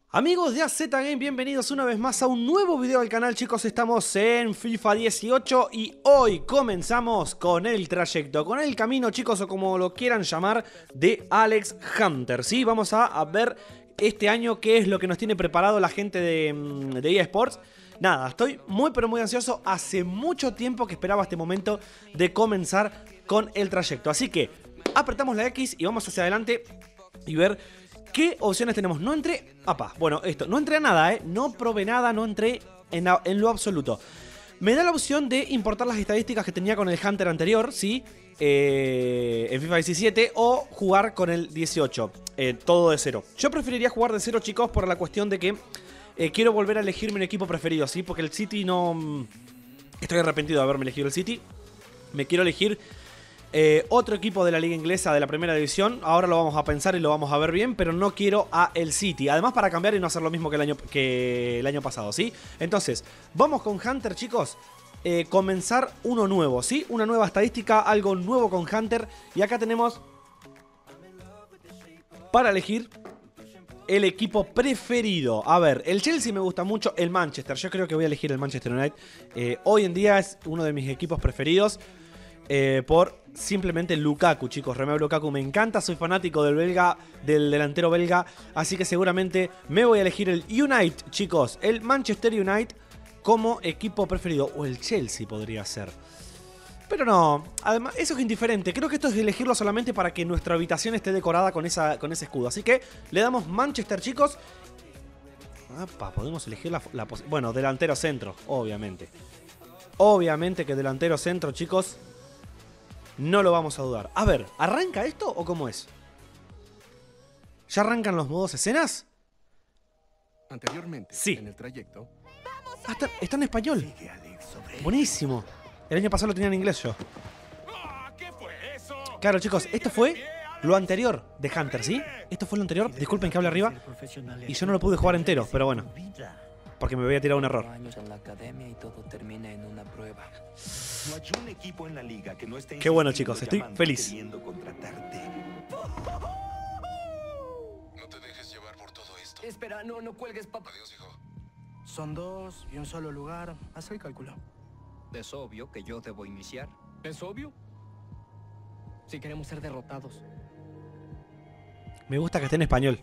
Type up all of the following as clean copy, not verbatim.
Amigos de AZ Game, bienvenidos una vez más a un nuevo video del canal, chicos. Estamos en FIFA 18 y hoy comenzamos con el trayecto, con el camino, chicos, o como lo quieran llamar, de Alex Hunter. Sí, vamos a ver este año qué es lo que nos tiene preparado la gente de EA Sports. Nada, estoy muy pero muy ansioso. Hace mucho tiempo que esperaba este momento de comenzar con el trayecto. Así que apretamos la X y vamos hacia adelante y ver ¿qué opciones tenemos? No entré... Apa, bueno, esto, no entré a nada, no probé nada, no entré en lo absoluto. Me da la opción de importar las estadísticas que tenía con el Hunter anterior, ¿sí? En FIFA 17 o jugar con el 18, todo de cero. Yo preferiría jugar de cero, chicos, por la cuestión de que quiero volver a elegirme un equipo preferido, ¿sí? Porque el City no... Estoy arrepentido de haberme elegido el City. Me quiero elegir... otro equipo de la liga inglesa de la primera división. Ahora lo vamos a pensar y lo vamos a ver bien, pero no quiero a el City. Además, para cambiar y no hacer lo mismo que el año pasado, ¿sí? Entonces, vamos con Hunter, chicos. Comenzar uno nuevo, ¿sí? Una nueva estadística, algo nuevo con Hunter. Y acá tenemos para elegir el equipo preferido. A ver, el Chelsea me gusta mucho, el Manchester. Yo creo que voy a elegir el Manchester United. Hoy en día es uno de mis equipos preferidos. Por simplemente Lukaku, chicos. Romelu Lukaku me encanta, soy fanático del belga, del delantero belga, así que seguramente me voy a elegir el United, chicos, el Manchester United como equipo preferido, o el Chelsea podría ser. Pero no, además eso es indiferente, creo que esto es elegirlo solamente para que nuestra habitación esté decorada con ese escudo, así que le damos Manchester, chicos. Apa, podemos elegir bueno, delantero centro, obviamente. Obviamente que delantero centro, chicos. No lo vamos a dudar. A ver, ¿arranca esto o cómo es? ¿Ya arrancan los modos escenas? Anteriormente, sí. En el trayecto. Ah, está en español. Buenísimo. El año pasado lo tenía en inglés yo. ¿Qué fue eso? Claro, chicos, esto fue lo anterior de Hunter, ¿sí? Esto fue lo anterior. Disculpen que hable arriba. Y yo no lo pude jugar entero, pero bueno. Porque me voy a tirar un error. No hay un equipo en la liga que no esté qué bueno, chicos, estoy feliz. No te dejes llevar por todo esto. Espera, no cuelgues, papá. Adiós, hijo. Son dos y un solo lugar. Haz el cálculo. Es obvio que yo debo iniciar. ¿Es obvio? Si queremos ser derrotados. Me gusta que esté en español.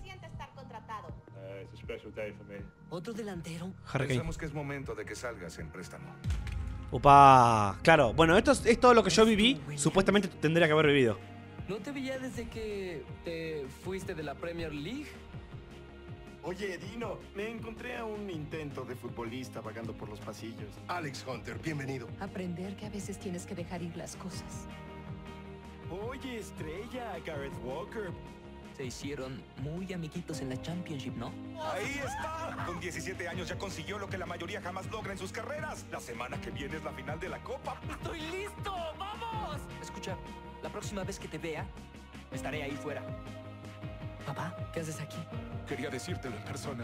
¿Otro delantero? Harry Kane. Pensamos que es momento de que salgas en préstamo. Upa, claro. Bueno, esto es todo lo que yo viví. Supuestamente tendría que haber vivido. ¿No te veía desde que te fuiste de la Premier League? Oye, Dino, me encontré a un intento de futbolista vagando por los pasillos. Alex Hunter, bienvenido. Aprender que a veces tienes que dejar ir las cosas. Oye, estrella, Gareth Walker. Se hicieron muy amiguitos en la Championship, ¿no? Ahí está. Con 17 años ya consiguió lo que la mayoría jamás logra en sus carreras. La semana que viene es la final de la Copa. ¡Estoy listo! ¡Vamos! Escucha, la próxima vez que te vea, estaré ahí fuera. Papá, ¿qué haces aquí? Quería decírtelo en persona.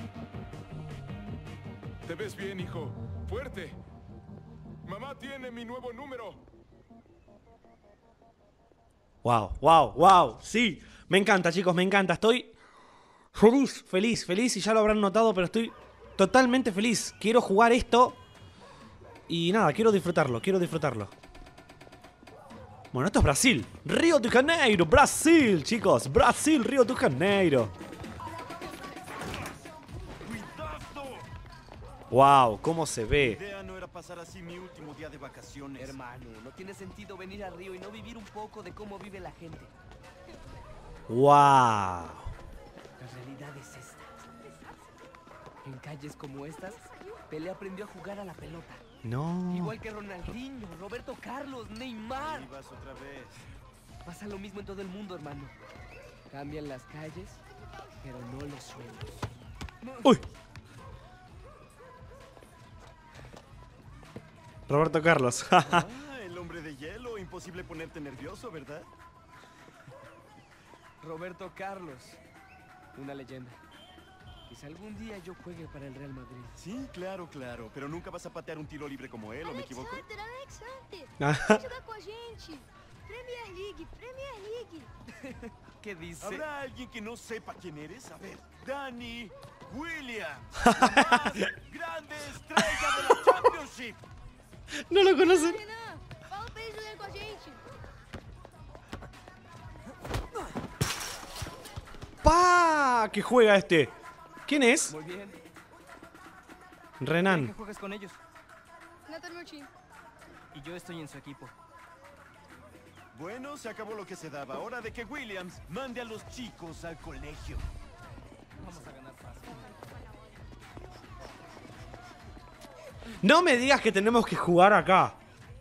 Te ves bien, hijo. Fuerte. Mamá tiene mi nuevo número. Wow, wow, wow. Sí, me encanta, chicos, me encanta. Estoy feliz. Y ya lo habrán notado, pero estoy totalmente feliz. Quiero jugar esto. Y nada, quiero disfrutarlo. Bueno, esto es Brasil. Río de Janeiro, Brasil, chicos. Brasil, Río de Janeiro. Wow, cómo se ve. La idea no era pasar así mi último día de vacaciones. Hermano, no tiene sentido venir a Río y no vivir un poco de cómo vive la gente. Wow. La realidad es esta. En calles como estas, Pelé aprendió a jugar a la pelota. No. Igual que Ronaldinho, Roberto Carlos, Neymar. Y vas otra vez. Pasa lo mismo en todo el mundo, hermano. Cambian las calles, pero no los sueños. Uy. Roberto Carlos. El hombre de hielo. Imposible ponerte nervioso, ¿verdad? Roberto Carlos, una leyenda. Quizá algún día yo juegue para el Real Madrid. Sí, claro. Pero nunca vas a patear un tiro libre como él, ¿o me equivoco? Alex Hunter, vem jogar com a gente. Premier League. ¿Qué dice? ¿Habrá alguien que no sepa quién eres? A ver, Dani. Williams, la más grande estrella de la Championship. No lo conocen. Renan, fala pra eles jogarem com a gente. ¡Pa! ¿Qué juega este? ¿Quién es? Muy bien. Renan. ¿Que juegues con ellos? Renan tá no meu time. Y yo estoy en su equipo. Bueno, se acabó lo que se daba. Hora de que Williams mande a los chicos al colegio. Vamos a ganar fácil. No me digas que tenemos que jugar acá.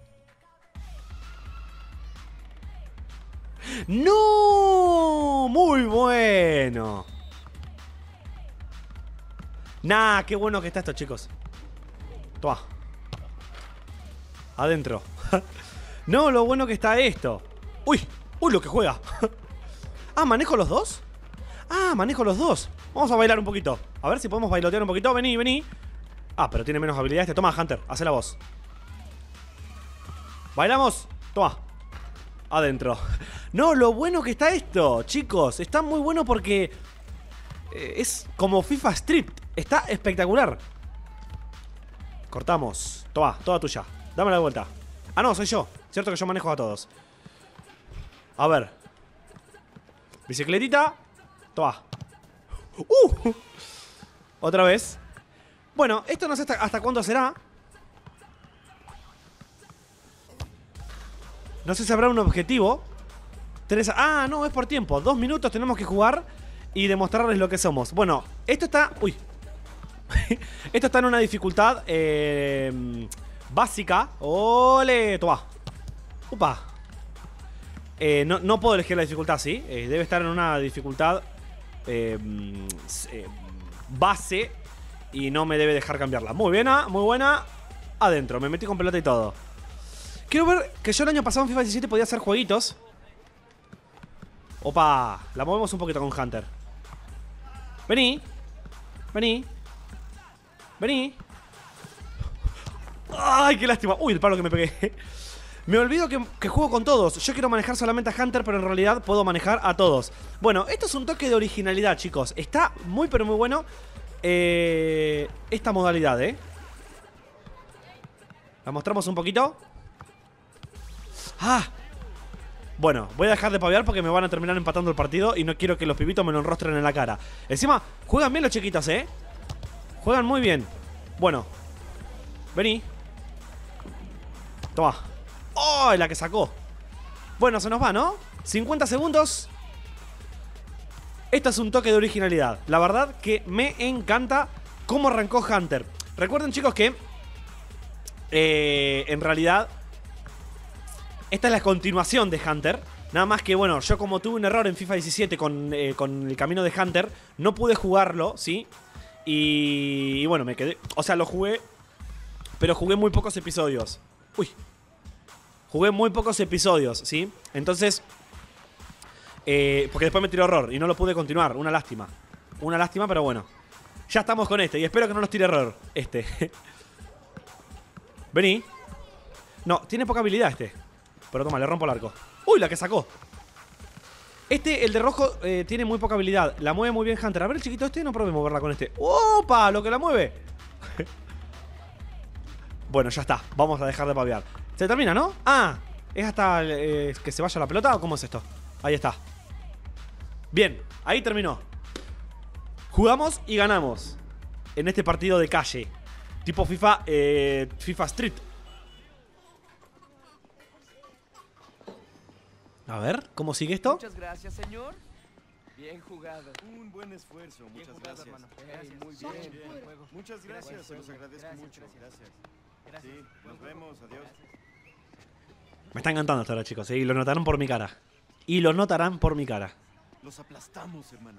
¡No! Muy bueno. Nah, qué bueno que está esto, chicos. Toma. Adentro. No, lo bueno que está esto. Uy, uy, lo que juega. Ah, ¿manejo los dos? Ah, manejo los dos. Vamos a bailar un poquito. A ver si podemos bailotear un poquito. Vení, vení. Ah, pero tiene menos habilidad este. Toma, Hunter, hace la voz. ¿Bailamos? Toma. Adentro. No, lo bueno que está esto, chicos. Está muy bueno porque es como FIFA Street. Está espectacular. Cortamos. Toma, toda tuya. Dámela de vuelta. Ah, no, soy yo. Cierto que yo manejo a todos. A ver. Bicicletita. Toma. Otra vez. Bueno, esto no sé hasta cuándo será. No sé si habrá un objetivo. Ah, no, es por tiempo. 2 minutos tenemos que jugar y demostrarles lo que somos. Bueno, esto está... Uy. Esto está en una dificultad básica. ¡Ole! Toma. Upa. No puedo elegir la dificultad, ¿sí? Debe estar en una dificultad base y no me debe dejar cambiarla. Muy buena, muy buena. Adentro, me metí con pelota y todo. Quiero ver que yo el año pasado en FIFA 17 podía hacer jueguitos. Opa, la movemos un poquito con Hunter. Vení. Vení. Vení. Ay, qué lástima. Uy, el palo que me pegué. Me olvido que juego con todos. Yo quiero manejar solamente a Hunter, pero en realidad puedo manejar a todos. Bueno, esto es un toque de originalidad, chicos. Está muy, pero muy bueno esta modalidad, La mostramos un poquito. ¡Ah! Bueno, voy a dejar de pavear porque me van a terminar empatando el partido y no quiero que los pibitos me lo enrostren en la cara. Encima, juegan bien los chiquitos, Juegan muy bien. Bueno. Vení. Toma. ¡Oh! La que sacó. Bueno, se nos va, ¿no? 50 segundos. Esto es un toque de originalidad. La verdad que me encanta cómo arrancó Hunter. Recuerden, chicos, que en realidad esta es la continuación de Hunter. Nada más que, bueno, yo como tuve un error en FIFA 17 con el camino de Hunter, no pude jugarlo, ¿sí? Y bueno, me quedé... O sea, lo jugué, pero jugué muy pocos episodios. Uy. Jugué muy pocos episodios, ¿sí? Entonces... porque después me tiró error y no lo pude continuar. Una lástima. Una lástima, pero bueno. Ya estamos con este y espero que no nos tire error Vení. No, tiene poca habilidad este. Pero toma, le rompo el arco. ¡Uy, la que sacó! El de rojo, tiene muy poca habilidad. La mueve muy bien Hunter. A ver, el chiquito no probé moverla con este. ¡Opa! Lo que la mueve. Bueno, ya está. Vamos a dejar de pavear. Se termina, ¿no? Ah, ¿es hasta que se vaya la pelota o cómo es esto? Ahí está. Bien, ahí terminó. Jugamos y ganamos en este partido de calle. Tipo FIFA Street. A ver, ¿cómo sigue esto? Muchas gracias, señor. Bien jugado. Un buen esfuerzo, Bien muchas jugado, gracias. hermano. Muy Só bien. loucura. Buen juego. Muchas gracias, se los agradezco Gracias, mucho. gracias. Gracias. Sí, nos vemos, adiós. Me está encantando esto ahora, chicos. Y lo notarán por mi cara. Y lo notarán por mi cara. Los aplastamos, hermano.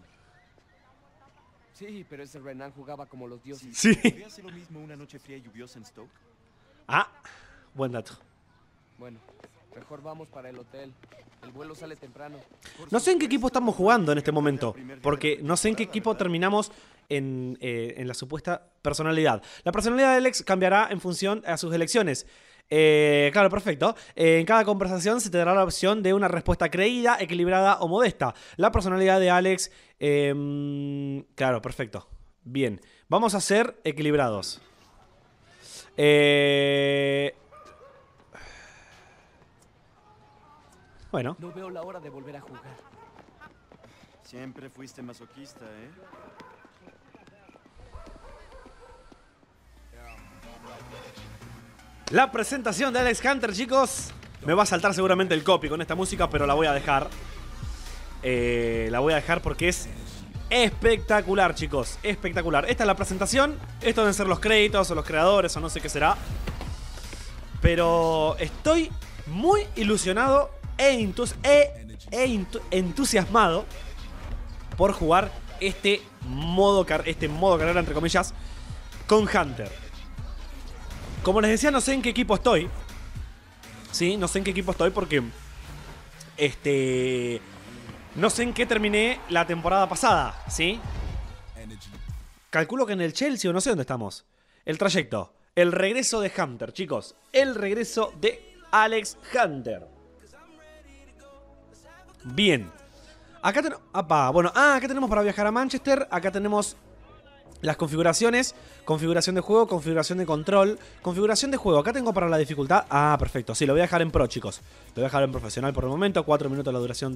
Sí, pero ese Renan jugaba como los dioses. Sí. ¿Podría hacer lo mismo una noche fría y lluviosa en Stoke? Ah, buen dato. Bueno, mejor vamos para el hotel. El vuelo sale temprano. No sé en qué equipo estamos jugando en este momento. Porque no sé en qué equipo terminamos en la supuesta personalidad. La personalidad de Alex cambiará en función a sus elecciones. Claro, perfecto. En cada conversación se te dará la opción de una respuesta creída, equilibrada o modesta. La personalidad de Alex... claro, perfecto. Bien. Vamos a ser equilibrados. Bueno. No veo la hora de volver a jugar. Siempre fuiste masoquista, ¿eh? La presentación de Alex Hunter, chicos. Me va a saltar seguramente el copy con esta música, pero la voy a dejar. La voy a dejar porque es espectacular, chicos. Espectacular. Esta es la presentación. Esto deben ser los créditos o los creadores o no sé qué será. Pero estoy muy ilusionado entusiasmado por jugar este modo carrera, entre comillas, con Hunter. Como les decía, no sé en qué equipo estoy. Sí, no sé en qué equipo estoy porque no sé en qué terminé la temporada pasada, ¿sí? Calculo que en el Chelsea o no sé dónde estamos. El trayecto. El regreso de Hunter, chicos. El regreso de Alex Hunter. Bien. Acá tenemos... Bueno, acá tenemos para viajar a Manchester. Acá tenemos las configuraciones. Configuración de juego, configuración de control. Configuración de juego. Acá tengo para la dificultad. Ah, perfecto. Sí, lo voy a dejar en pro, chicos. Lo voy a dejar en profesional por el momento. 4 minutos la duración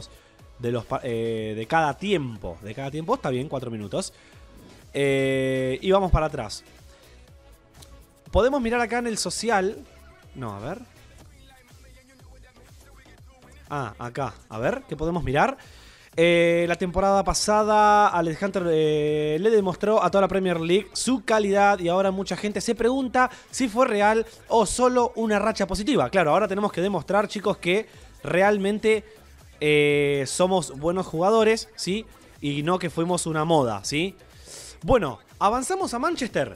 de cada tiempo. De cada tiempo está bien, 4 minutos. Y vamos para atrás. Podemos mirar acá en el social. No, a ver. Acá. A ver, ¿qué podemos mirar? La temporada pasada Alex Hunter le demostró a toda la Premier League su calidad y ahora mucha gente se pregunta si fue real o solo una racha positiva. Claro, ahora tenemos que demostrar, chicos, que realmente somos buenos jugadores, ¿sí? Y no que fuimos una moda, ¿sí? Bueno, avanzamos a Manchester.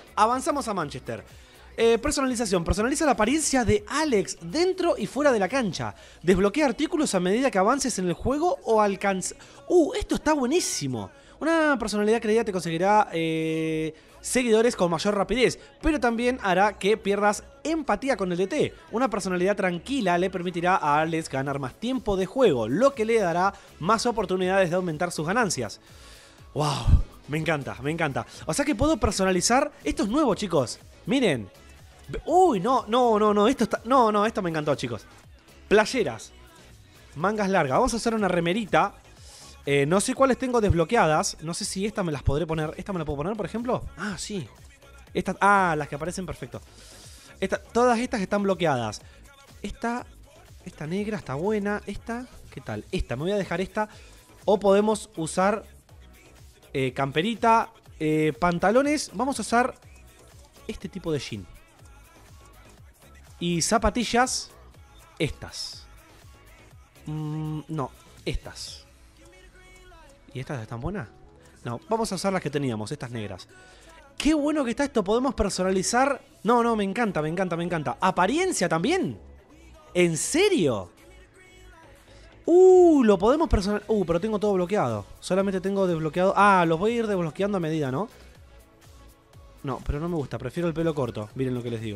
Personalización. Personaliza la apariencia de Alex dentro y fuera de la cancha. Desbloquea artículos a medida que avances en el juego o alcanza... esto está buenísimo. Una personalidad creída te conseguirá seguidores con mayor rapidez, pero también hará que pierdas empatía con el DT. Una personalidad tranquila le permitirá a Alex ganar más tiempo de juego, lo que le dará más oportunidades de aumentar sus ganancias. ¡Wow! Me encanta, me encanta. O sea que puedo personalizar... Esto es nuevo, chicos. Miren. Uy, no, esto está... No, esto me encantó, chicos. Playeras. Mangas largas. Vamos a hacer una remerita. No sé cuáles tengo desbloqueadas. No sé si esta me las podré poner. ¿Esta me la puedo poner, por ejemplo? Ah, sí. Las que aparecen, perfecto. Todas estas están bloqueadas. Esta negra está buena. Esta, ¿qué tal? Esta, me voy a dejar esta. O podemos usar camperita, pantalones. Vamos a usar este tipo de jean. Y zapatillas. Estas. No, estas. ¿Y estas están buenas? No, vamos a usar las que teníamos, estas negras. ¡Qué bueno que está esto! Podemos personalizar... No, me encanta. ¿Apariencia también? ¿En serio? Lo podemos personalizar... pero tengo todo bloqueado. Solamente tengo desbloqueado... los voy a ir desbloqueando a medida, ¿no? No, pero no me gusta. Prefiero el pelo corto. Miren lo que les digo.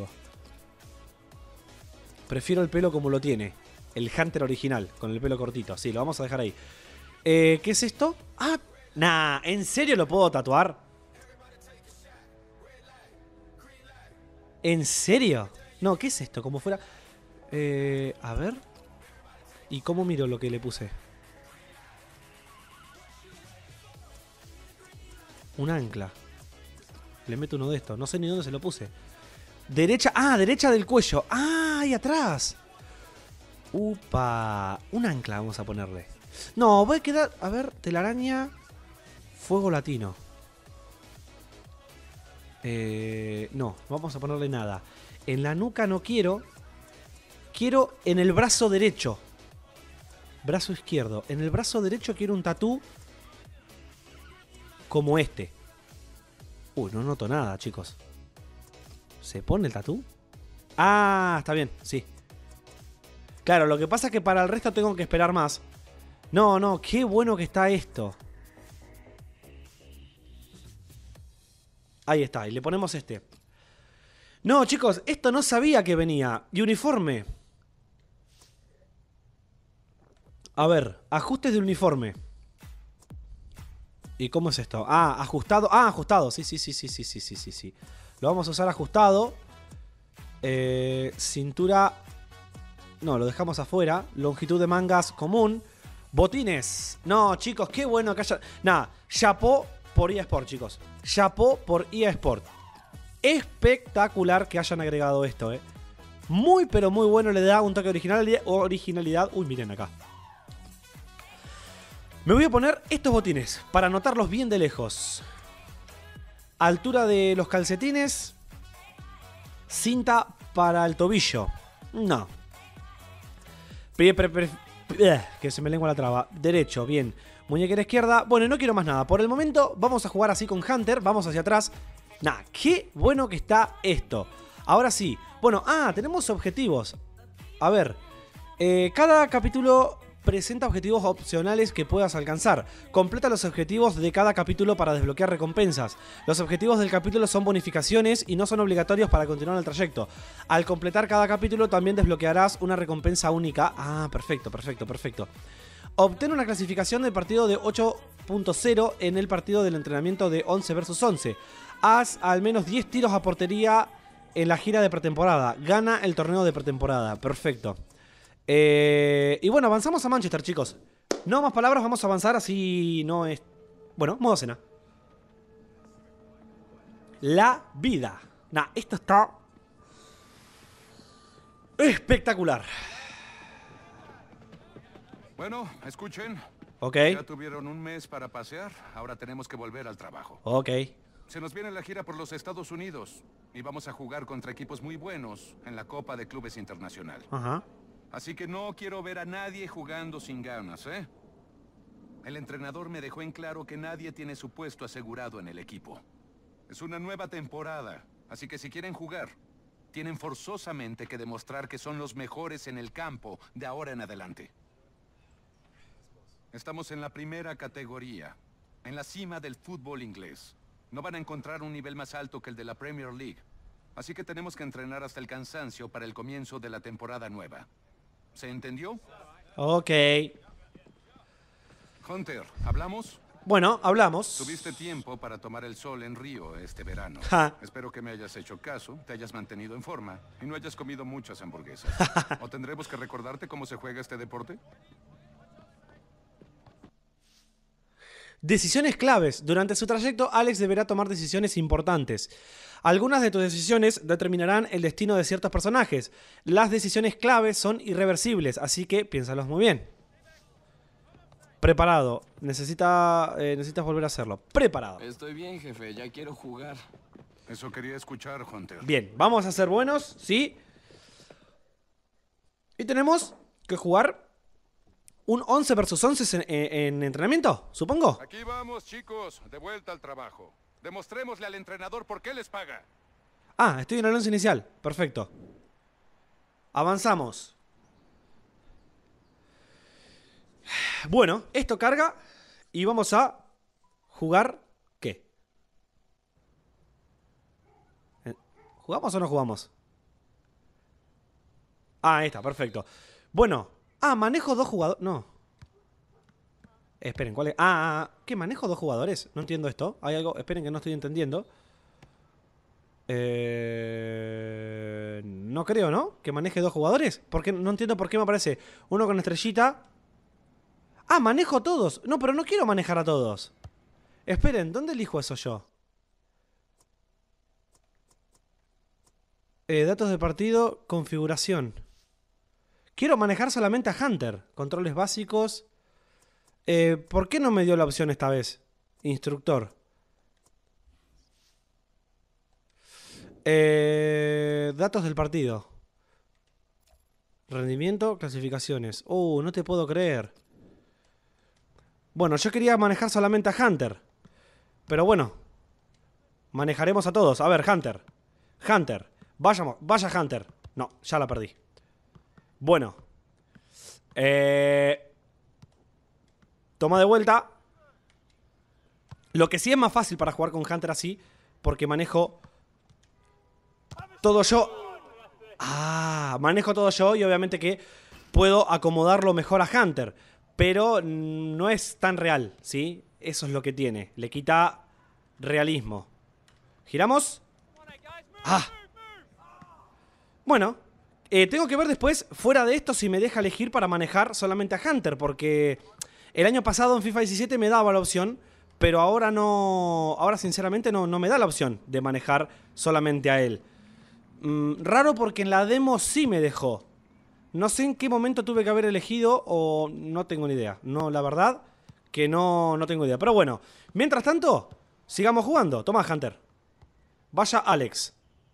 Prefiero el pelo como lo tiene. El Hunter original, con el pelo cortito. Sí, lo vamos a dejar ahí. ¿Qué es esto? ¿En serio lo puedo tatuar? ¿En serio? No, ¿qué es esto? Como fuera... a ver... ¿Y cómo miro lo que le puse? Un ancla. Le meto uno de estos. No sé ni dónde se lo puse. Derecha. Derecha del cuello. Ahí atrás. Upa. Un ancla vamos a ponerle. No, voy a quedar... A ver, telaraña. Fuego latino. No, vamos a ponerle nada. En la nuca no quiero. Quiero en el brazo derecho. Brazo izquierdo. En el brazo derecho quiero un tatú como este. No noto nada, chicos. ¿Se pone el tatú? Está bien, sí. Claro, lo que pasa es que para el resto tengo que esperar más. No, qué bueno que está esto. Ahí está, y le ponemos este. No, chicos, esto no sabía que venía. Y uniforme. A ver, ajustes de uniforme. ¿Y cómo es esto? Ah, ajustado. Ah, ajustado. Sí. Lo vamos a usar ajustado. Cintura. No, lo dejamos afuera. Longitud de mangas común. Botines. No, chicos, qué bueno que haya. Nada, chapó por eSport, chicos. Chapó por eSport. Espectacular que hayan agregado esto, Muy, pero muy bueno. Le da un toque de originalidad. Uy, miren acá. Me voy a poner estos botines para notarlos bien de lejos. Altura de los calcetines. Cinta para el tobillo. No. Que se me lengua la traba. Derecho, bien. Muñequera izquierda. Bueno, no quiero más nada. Por el momento vamos a jugar así con Hunter. Vamos hacia atrás. Nah, qué bueno que está esto. Ahora sí. Bueno, tenemos objetivos. A ver. Cada capítulo presenta objetivos opcionales que puedas alcanzar. Completa los objetivos de cada capítulo para desbloquear recompensas. Los objetivos del capítulo son bonificaciones y no son obligatorios para continuar el trayecto. Al completar cada capítulo también desbloquearás una recompensa única. Ah, perfecto. Obtén una clasificación del partido de 8.0 en el partido del entrenamiento de 11 vs 11. Haz al menos 10 tiros a portería en la gira de pretemporada. Gana el torneo de pretemporada. Perfecto. Y bueno, avanzamos a Manchester, chicos. No más palabras, vamos a avanzar así no es... Bueno, modo cena. La vida. Nah, esto está... espectacular. Bueno, escuchen. Ok. Ya tuvieron un mes para pasear, ahora tenemos que volver al trabajo. Ok. Se nos viene la gira por los Estados Unidos y vamos a jugar contra equipos muy buenos en la Copa de Clubes Internacional. Ajá. Así que no quiero ver a nadie jugando sin ganas, El entrenador me dejó en claro que nadie tiene su puesto asegurado en el equipo. Es una nueva temporada, así que si quieren jugar, tienen forzosamente que demostrar que son los mejores en el campo de ahora en adelante. Estamos en la primera categoría, en la cima del fútbol inglés. No van a encontrar un nivel más alto que el de la Premier League. Así que tenemos que entrenar hasta el cansancio para el comienzo de la temporada nueva. ¿Se entendió? Ok. Hunter, ¿hablamos? Bueno, hablamos. Tuviste tiempo para tomar el sol en Río este verano. Espero que me hayas hecho caso, te hayas mantenido en forma y no hayas comido muchas hamburguesas. ¿O tendremos que recordarte cómo se juega este deporte? Decisiones claves. Durante su trayecto, Alex deberá tomar decisiones importantes. Algunas de tus decisiones determinarán el destino de ciertos personajes. Las decisiones claves son irreversibles, así que piénsalos muy bien. Preparado. Necesitas volver a hacerlo. Preparado. Estoy bien, jefe. Ya quiero jugar. Eso quería escuchar, Hunter. Bien, vamos a ser buenos, ¿sí? Y tenemos que jugar un 11 vs 11 en entrenamiento, supongo. Aquí vamos, chicos. De vuelta al trabajo. Demostrémosle al entrenador por qué les paga. Ah, estoy en el 11 inicial. Perfecto. Avanzamos. Bueno, esto carga y vamos a jugar. ¿Qué? ¿Jugamos o no jugamos? Ah, ahí está, perfecto. Bueno. Ah, manejo dos jugadores. No. Esperen, ¿cuál es? ¿Qué? ¿Manejo dos jugadores? No entiendo esto. Hay algo. Esperen que no estoy entendiendo. No creo, ¿no? Que maneje dos jugadores. Porque no entiendo por qué me aparece uno con estrellita. Ah, manejo todos. No, pero no quiero manejar a todos. Esperen, ¿dónde elijo eso yo? Datos de partido, configuración. Quiero manejar solamente a Hunter. Controles básicos. ¿Por qué no me dio la opción esta vez? Instructor. Datos del partido. Rendimiento, clasificaciones. No te puedo creer. Bueno, yo quería manejar solamente a Hunter. Pero bueno. Manejaremos a todos. A ver, Hunter. Hunter. Vaya Hunter. No, ya la perdí. Bueno. Toma de vuelta. Lo que sí es más fácil para jugar con Hunter así, porque manejo todo yo. Manejo todo yo y obviamente que puedo acomodarlo mejor a Hunter. Pero no es tan real, ¿sí? Eso es lo que tiene. Le quita realismo. ¿Giramos? ¡Ah! Bueno, tengo que ver después, fuera de esto, si me deja elegir para manejar solamente a Hunter. Porque el año pasado en FIFA 17 me daba la opción, pero ahora no... Ahora sinceramente no me da la opción de manejar solamente a él. Raro porque en la demo sí me dejó. No sé en qué momento tuve que haber elegido o no tengo ni idea. No, la verdad que no tengo idea. Pero bueno, mientras tanto, sigamos jugando. Toma, Hunter. Vaya Alex.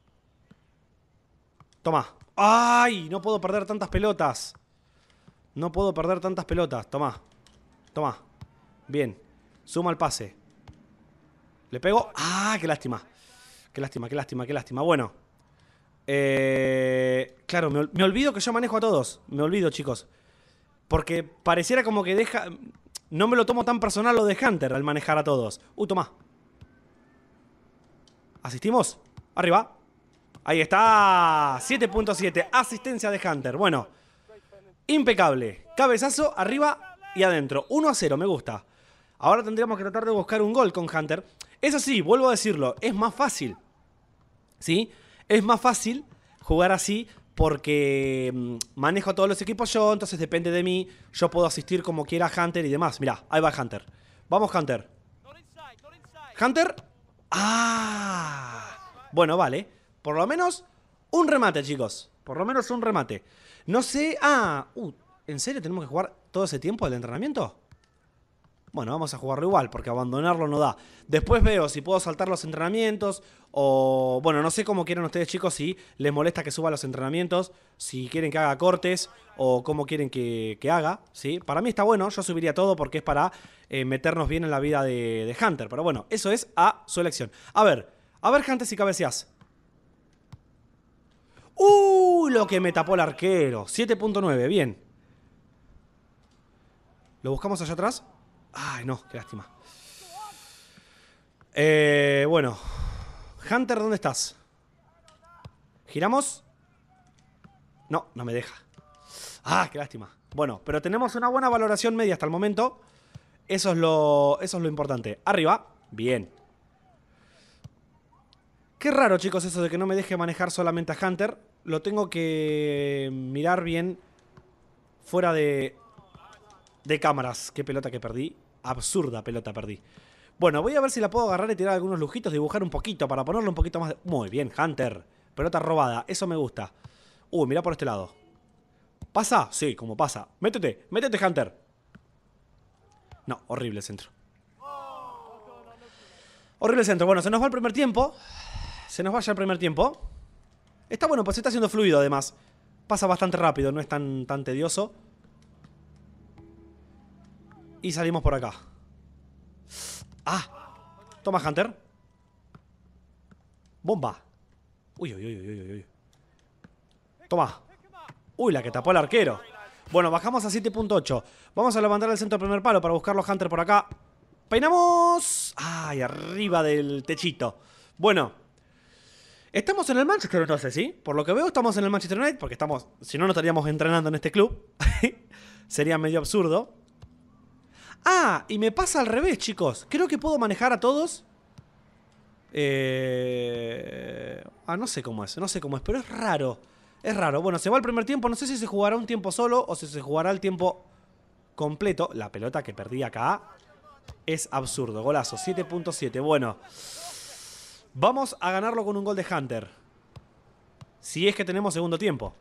Toma. ¡Ay! No puedo perder tantas pelotas. No puedo perder tantas pelotas. Toma. Toma. Bien. Suma el pase. Le pego. ¡Ah! ¡Qué lástima! ¡Qué lástima, qué lástima, qué lástima! Bueno. Claro, me olvido que yo manejo a todos. Me olvido, chicos. Porque pareciera como que deja... No me lo tomo tan personal lo de Hunter al manejar a todos. Toma. ¿Asistimos? Arriba. Ahí está. 7.7. Asistencia de Hunter. Bueno. Impecable. Cabezazo, arriba y adentro. 1-0, me gusta. Ahora tendríamos que tratar de buscar un gol con Hunter. Eso sí, vuelvo a decirlo. Es más fácil. ¿Sí? Es más fácil jugar así porque manejo a todos los equipos yo, entonces depende de mí. Yo puedo asistir como quiera a Hunter y demás. Mirá, ahí va Hunter. Vamos, Hunter. Hunter. ¡Ah! Bueno, vale. Por lo menos un remate, chicos. Por lo menos un remate. No sé... ¿En serio tenemos que jugar todo ese tiempo del entrenamiento? Bueno, vamos a jugarlo igual, porque abandonarlo no da. Después veo si puedo saltar los entrenamientos o... Bueno, no sé cómo quieren ustedes, chicos, si les molesta que suba los entrenamientos, si quieren que haga cortes o cómo quieren que haga, ¿sí? Para mí está bueno, yo subiría todo porque es para meternos bien en la vida de Hunter. Pero bueno, eso es a su elección. A ver, Hunter, si cabeceás. Lo que me tapó el arquero. 7.9, bien. ¿Lo buscamos allá atrás? Ay, no, qué lástima. Bueno. Hunter, ¿dónde estás? ¿Giramos? No, no me deja. Qué lástima. Bueno, pero tenemos una buena valoración media hasta el momento. Eso es lo importante. Arriba, bien. Qué raro, chicos, eso de que no me deje manejar solamente a Hunter. Lo tengo que mirar bien fuera de cámaras. Qué pelota que perdí. Absurda pelota perdí. Bueno, voy a ver si la puedo agarrar y tirar algunos lujitos, dibujar un poquito para ponerle un poquito más de... Muy bien, Hunter. Pelota robada, eso me gusta. Mirá por este lado. ¿Pasa? Sí, como pasa. Métete, Hunter. No, horrible el centro. Horrible el centro. Bueno, se nos va el primer tiempo. Se nos va ya el primer tiempo. Está bueno, pues se está haciendo fluido además. Pasa bastante rápido, no es tan tedioso. Y salimos por acá. Toma, Hunter. Bomba. Uy. Toma. La que tapó el arquero. Bueno, bajamos a 7.8. Vamos a levantar el centro del primer palo para buscarlo a Hunter por acá. Peinamos. Arriba del techito. Bueno. Estamos en el Manchester, entonces, ¿sí? Por lo que veo, estamos en el Manchester United. Porque estamos... Si no, no estaríamos entrenando en este club. Sería medio absurdo. Y me pasa al revés, chicos. Creo que puedo manejar a todos. No sé cómo es, pero es raro. Es raro. Bueno, se va el primer tiempo. No sé si se jugará un tiempo solo o si se jugará el tiempo completo. La pelota que perdí acá es absurdo. Golazo, 7.7. Bueno, vamos a ganarlo con un gol de Hunter. Si es que tenemos segundo tiempo.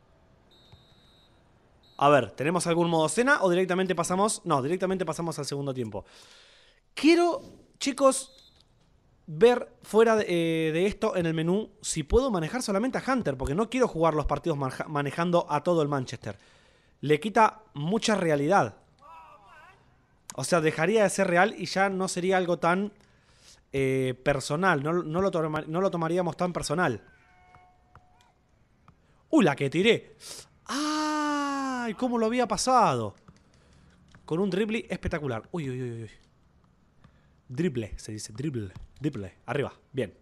A ver, ¿tenemos algún modo cena o directamente pasamos? No, directamente pasamos al segundo tiempo. Quiero, chicos, ver fuera de esto en el menú si puedo manejar solamente a Hunter, porque no quiero jugar los partidos manejando a todo el Manchester. Le quita mucha realidad. O sea, dejaría de ser real y ya no sería algo tan personal. No lo tomaríamos tan personal. La que tiré. ¿Cómo lo había pasado? Con un drible espectacular. Uy. Drible, se dice. Drible. Arriba. Bien.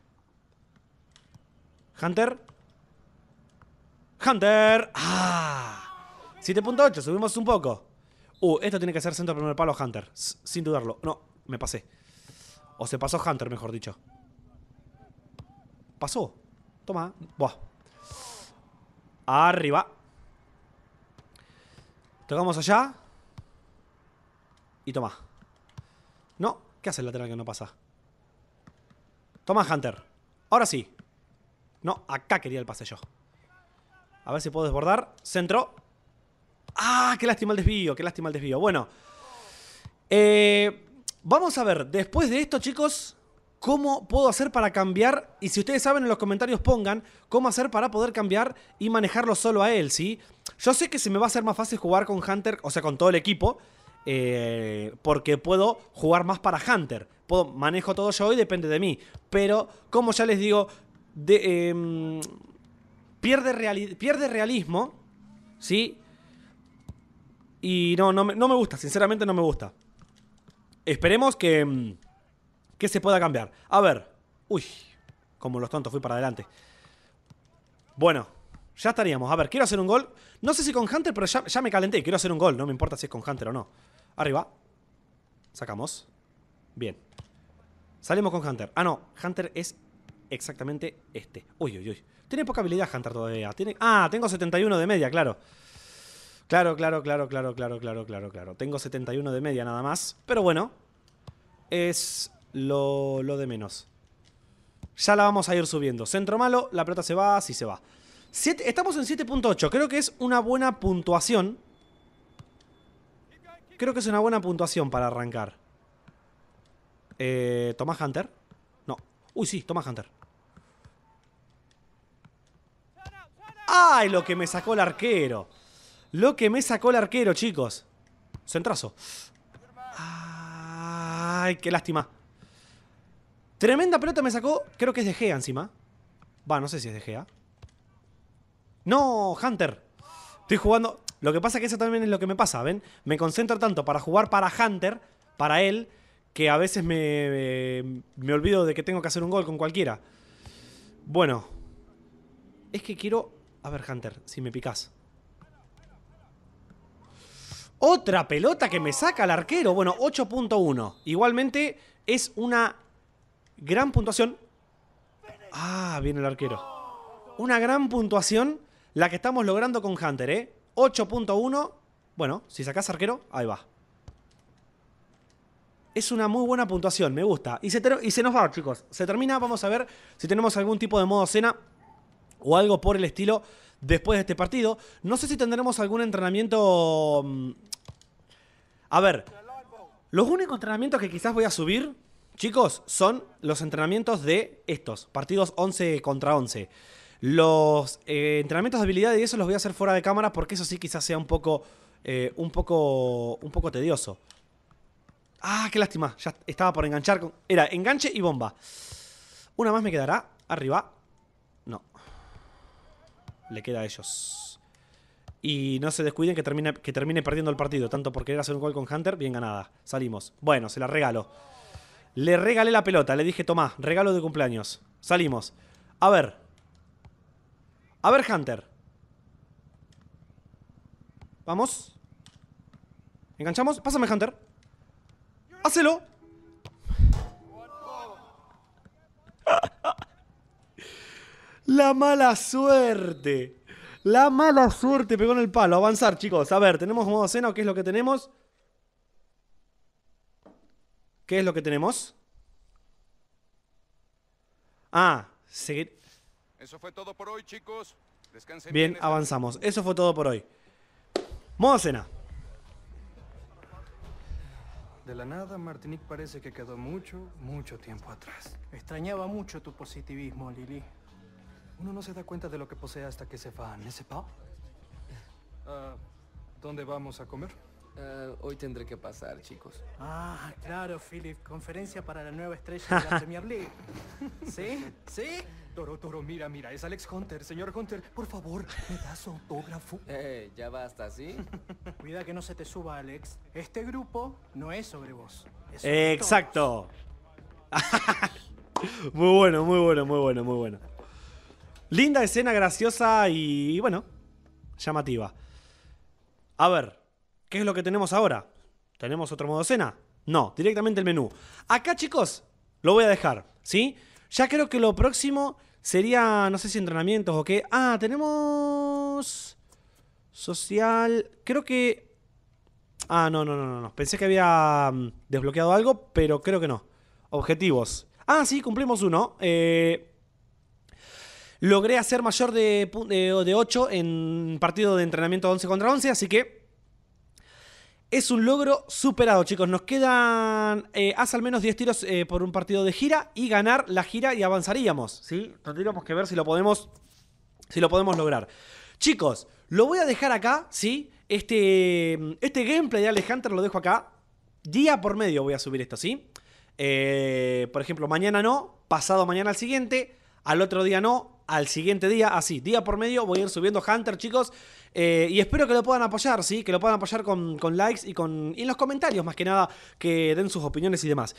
Hunter. 7.8. Subimos un poco. Esto tiene que ser centro primer palo Hunter. Sin dudarlo. No, me pasé. O se pasó Hunter, mejor dicho. Pasó. Toma. Buah. Arriba. Tocamos allá. Y toma. No. ¿Qué hace el lateral que no pasa? Toma Hunter. Ahora sí. No, acá quería el pase yo. A ver si puedo desbordar. Centro. ¡Ah! ¡Qué lástima el desvío! ¡Qué lástima el desvío! Bueno. Vamos a ver, después de esto, chicos, cómo puedo hacer para cambiar. Y si ustedes saben, en los comentarios pongan cómo hacer para poder cambiar y manejarlo solo a él, ¿sí? Yo sé que se me va a hacer más fácil jugar con Hunter, o sea, con todo el equipo. Porque puedo jugar más para Hunter. Manejo todo yo y depende de mí. Pero, como ya les digo, pierde realismo, ¿sí? Y no me gusta, sinceramente no me gusta. Esperemos que se pueda cambiar. A ver. Uy, como los tontos fui para adelante. Bueno, ya estaríamos. A ver, quiero hacer un gol. No sé si con Hunter, pero ya me calenté. Quiero hacer un gol, no me importa si es con Hunter o no. Arriba. Sacamos. Bien. Salimos con Hunter. Ah, no, Hunter es exactamente este. Uy, uy, uy. Tiene poca habilidad Hunter todavía. Tengo 71 de media, claro. Claro. Tengo 71 de media nada más. Pero bueno, es lo de menos. Ya la vamos a ir subiendo. Centro malo, la pelota se va, sí se va. Estamos en 7.8. Creo que es una buena puntuación. Creo que es una buena puntuación para arrancar. ¿Toma Hunter? No. Uy, sí, toma Hunter. ¡Ay! Lo que me sacó el arquero. Lo que me sacó el arquero, chicos. Centrazo. ¡Ay! ¡Qué lástima! Tremenda pelota me sacó. Creo que es de Gea encima. Va, no sé si es de Gea. ¡No! Hunter. Estoy jugando... Lo que pasa es que eso también es lo que me pasa, ¿ven? Me concentro tanto para jugar para Hunter, para él, que a veces me olvido de que tengo que hacer un gol con cualquiera. Bueno. Es que quiero... A ver, Hunter, si me picás. Otra pelota que me saca el arquero. Bueno, 8.1. Igualmente es una gran puntuación. Ah, viene el arquero. Una gran puntuación la que estamos logrando con Hunter, ¿eh? 8.1. Bueno, si sacás arquero, ahí va. Es una muy buena puntuación, me gusta. Y se nos va, chicos. Se termina, vamos a ver si tenemos algún tipo de modo cena o algo por el estilo después de este partido. No sé si tendremos algún entrenamiento... A ver, los únicos entrenamientos que quizás voy a subir, chicos, son los entrenamientos de estos partidos 11 contra 11. Los entrenamientos de habilidad y eso los voy a hacer fuera de cámara porque eso sí quizás sea un poco tedioso. Ah, qué lástima. Ya estaba por enganchar. Era enganche y bomba. Una más me quedará. Arriba. No. Le queda a ellos. Y no se descuiden que termine perdiendo el partido. Tanto por querer hacer un gol con Hunter. Bien ganada. Salimos. Bueno, se la regalo. Le regalé la pelota. Le dije, tomá, regalo de cumpleaños. Salimos. A ver. A ver, Hunter. Vamos. Enganchamos. Pásame, Hunter. ¡Hácelo! La mala suerte. La mala suerte pegó en el palo. Avanzar, chicos. A ver, ¿tenemos modo cena o qué es lo que tenemos? ¿Qué es lo que tenemos? Ah, seguir. Eso fue todo por hoy, chicos. Descansen bien, avanzamos. Eso fue todo por hoy. Modo cena. De la nada, Martinique parece que quedó mucho tiempo atrás. Extrañaba mucho tu positivismo, Lily. Uno no se da cuenta de lo que posee hasta que se va, ¿n'est-ce pas? ¿Dónde vamos a comer? Hoy tendré que pasar, chicos. Ah, claro, Philip. Conferencia para la nueva estrella de la Premier League. ¿Sí? ¿Sí? Toro, mira, es Alex Hunter. Señor Hunter, por favor, ¿me das su autógrafo? Ya basta, ¿sí? Cuida que no se te suba, Alex. Este grupo no es sobre vos. Es sobre exacto. Muy bueno, muy bueno, muy bueno, muy bueno. Linda escena, graciosa y, bueno, llamativa. A ver, ¿qué es lo que tenemos ahora? ¿Tenemos otro modo cena? No, directamente el menú. Acá, chicos, lo voy a dejar, ¿sí? Ya creo que lo próximo sería, no sé si entrenamientos o qué. Ah, tenemos... social... Creo que... Ah, no. Pensé que había desbloqueado algo, pero creo que no. Objetivos. Ah, sí, cumplimos uno. Logré hacer mayor de 8 en partido de entrenamiento 11 contra 11, así que es un logro superado, chicos. Nos quedan... haz al menos 10 tiros por un partido de gira y ganar la gira y avanzaríamos, ¿sí? Tendríamos que ver si lo podemos lograr. Chicos, lo voy a dejar acá, ¿sí? Este gameplay de Alex Hunter lo dejo acá. Día por medio voy a subir esto, ¿sí? Por ejemplo, mañana no, pasado mañana al siguiente, al otro día no, al siguiente día, así, día por medio voy a ir subiendo Hunter, chicos. Y espero que lo puedan apoyar, ¿sí? Que lo puedan apoyar con likes y en los comentarios, más que nada, que den sus opiniones y demás.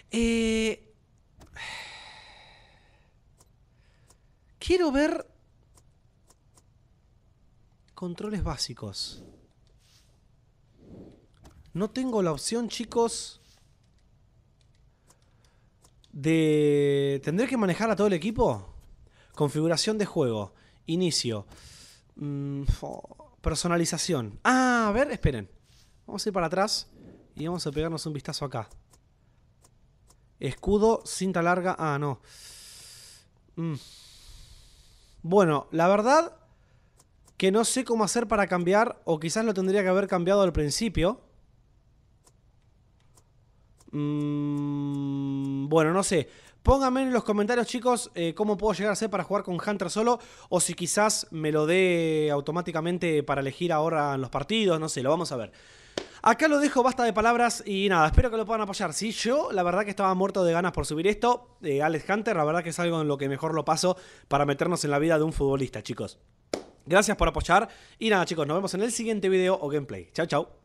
Quiero ver controles básicos. No tengo la opción, chicos, de... ¿Tendré que manejar a todo el equipo? Configuración de juego. Inicio. Personalización. Ah, a ver, esperen. Vamos a ir para atrás y vamos a pegarnos un vistazo acá. Escudo, cinta larga. Ah, no. Bueno, la verdad que no sé cómo hacer para cambiar, o quizás lo tendría que haber cambiado al principio. Bueno, no sé. Pónganme en los comentarios, chicos, cómo puedo llegar a hacer para jugar con Hunter solo, o si quizás me lo dé automáticamente para elegir ahora en los partidos, no sé, lo vamos a ver. Acá lo dejo, basta de palabras y nada, espero que lo puedan apoyar. Sí, yo la verdad que estaba muerto de ganas por subir esto, Alex Hunter, la verdad que es algo en lo que mejor lo paso para meternos en la vida de un futbolista, chicos. Gracias por apoyar y nada, chicos, nos vemos en el siguiente video o gameplay. Chau, chau.